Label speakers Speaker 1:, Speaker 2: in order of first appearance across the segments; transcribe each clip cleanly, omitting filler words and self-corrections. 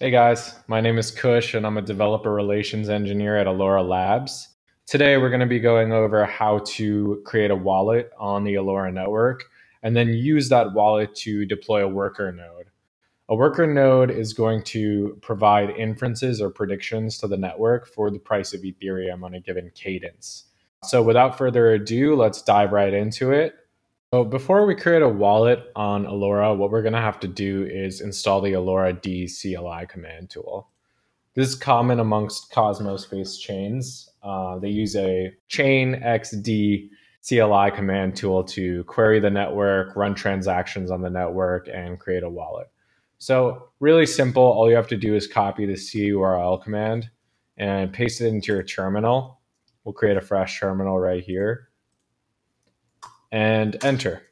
Speaker 1: Hey guys, my name is Kush and I'm a developer relations engineer at Allora Labs. Today we're going to be going over how to create a wallet on the Allora network and then use that wallet to deploy a worker node. A worker node is going to provide inferences or predictions to the network for the price of Ethereum on a given cadence. So without further ado, let's dive right into it. So before we create a wallet on Allora, what we're going to have to do is install the Allora D CLI command tool. This is common amongst Cosmos-based chains. They use a chain XD CLI command tool to query the network, run transactions on the network, and create a wallet. So really simple. All you have to do is copy the CURL command and paste it into your terminal. We'll create a fresh terminal right here and enter.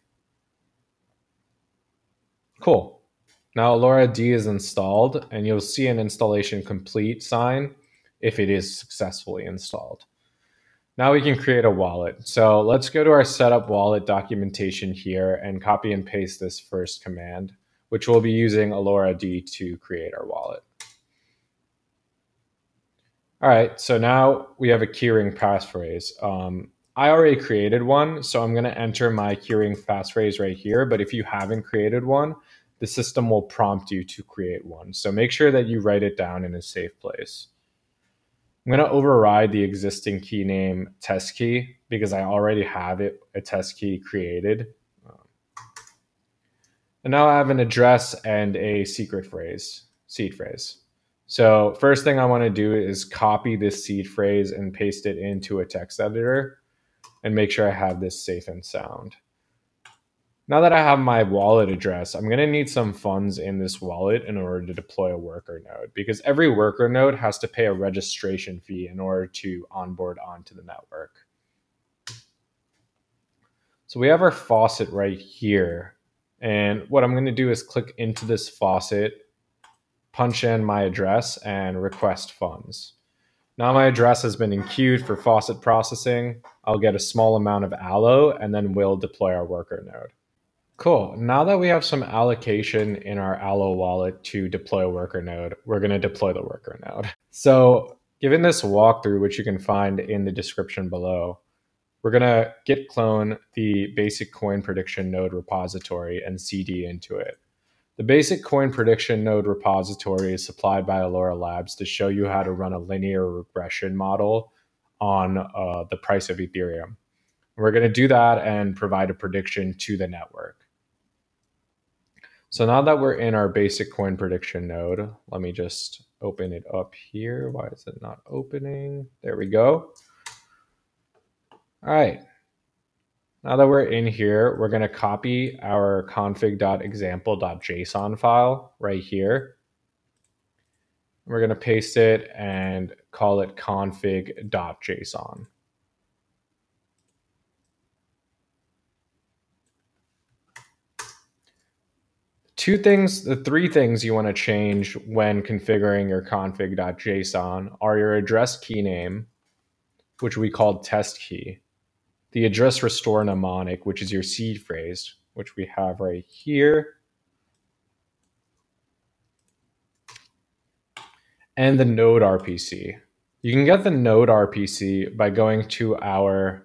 Speaker 1: Cool. Now Allora D is installed and you'll see an installation complete sign if it is successfully installed. Now we can create a wallet. So let's go to our setup wallet documentation here and copy and paste this first command, which we'll be using Allora D to create our wallet. All right, so now we have a keyring passphrase. I already created one, so I'm going to enter my keyring passphrase right here. But if you haven't created one, the system will prompt you to create one. So make sure that you write it down in a safe place. I'm going to override the existing key name test key because I already have a test key created. And now I have an address and a secret phrase, seed phrase. So first thing I want to do is copy this seed phrase and paste it into a text editor and make sure I have this safe and sound. Now that I have my wallet address, I'm going to need some funds in this wallet in order to deploy a worker node because every worker node has to pay a registration fee in order to onboard onto the network. So we have our faucet right here. And what I'm going to do is click into this faucet, punch in my address, and request funds. Now my address has been enqueued for faucet processing. I'll get a small amount of allo, and then we'll deploy our worker node. Cool. Now that we have some allocation in our allo wallet to deploy a worker node, we're going to deploy the worker node. So given this walkthrough, which you can find in the description below, we're going to git clone the basic coin prediction node repository and CD into it. The basic coin prediction node repository is supplied by Allora Labs to show you how to run a linear regression model on the price of Ethereum. We're going to do that and provide a prediction to the network. So now that we're in our basic coin prediction node, let me just open it up here. Why is it not opening? There we go. All right. Now that we're in here, we're going to copy our config.example.json file right here. We're going to paste it and call it config.json. The three things you want to change when configuring your config.json are your address key name, which we called test key, the address restore mnemonic, which is your seed phrase, which we have right here, and the node RPC. You can get the node RPC by going to our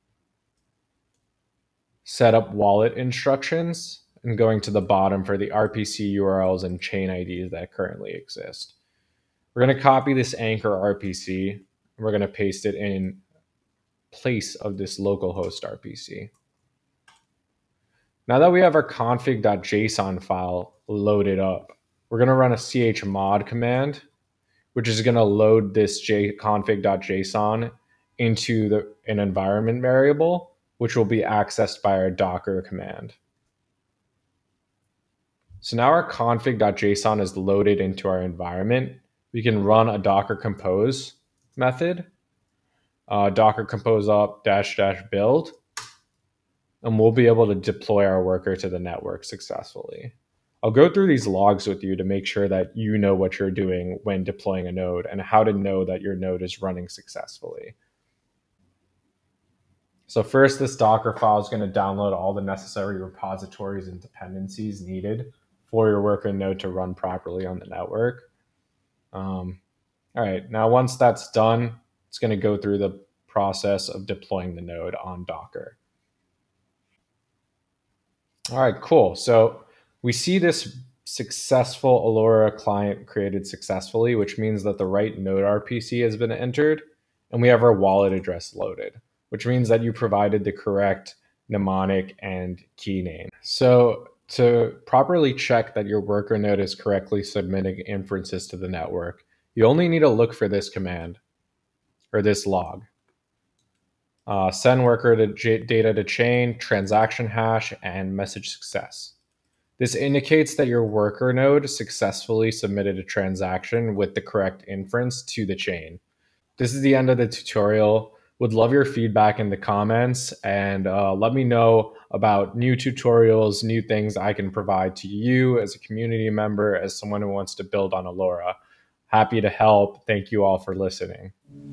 Speaker 1: setup wallet instructions and going to the bottom for the RPC URLs and chain IDs that currently exist. We're going to copy this anchor RPC, and we're going to paste it in place of this localhost RPC. Now that we have our config.json file loaded up, we're going to run a chmod command, which is going to load this config.json into an environment variable, which will be accessed by our docker command. So now our config.json is loaded into our environment. We can run a docker compose method, docker compose up -- build, and we'll be able to deploy our worker to the network successfully. I'll go through these logs with you to make sure that you know what you're doing when deploying a node and how to know that your node is running successfully. So first, this Docker file is going to download all the necessary repositories and dependencies needed for your worker node to run properly on the network. All right, now once that's done, it's going to go through the process of deploying the node on Docker. All right, cool. So we see this successful Allora client created successfully, which means that the right node RPC has been entered, and we have our wallet address loaded, which means that you provided the correct mnemonic and key name. So to properly check that your worker node is correctly submitting inferences to the network, you only need to look for this command or this log. Send worker data to chain, transaction hash, and message success. This indicates that your worker node successfully submitted a transaction with the correct inference to the chain. This is the end of the tutorial. Would love your feedback in the comments, and let me know about new tutorials, new things I can provide to you as a community member, as someone who wants to build on Allora. Happy to help. Thank you all for listening.